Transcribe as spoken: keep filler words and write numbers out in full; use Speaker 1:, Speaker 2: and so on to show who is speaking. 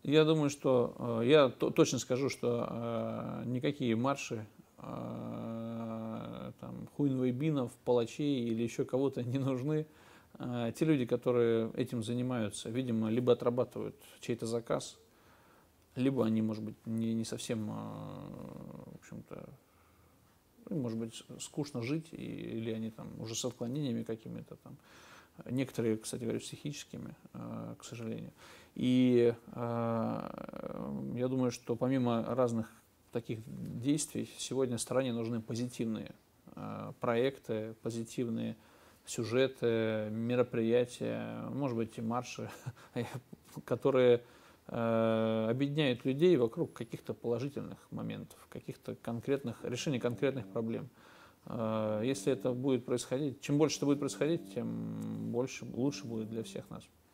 Speaker 1: Я думаю, что э, я то- точно скажу, что э, никакие марши э, там, хуинвейбинов, палачей или еще кого-то не нужны. Э, те люди, которые этим занимаются, видимо, либо отрабатывают чей-то заказ, либо они, может быть, не, не совсем, э, в общем-то, ну, может быть, скучно жить, и- или они там уже с отклонениями какими-то там. Некоторые, кстати говоря, психическими, э, к сожалению. И э, я думаю, что помимо разных таких действий, сегодня стране нужны позитивные э, проекты, позитивные сюжеты, мероприятия, может быть, и марши, которые э, объединяют людей вокруг каких-то положительных моментов, каких-то конкретных решений конкретных проблем. Э, Если это будет происходить, чем больше это будет происходить, тем больше, лучше будет для всех нас.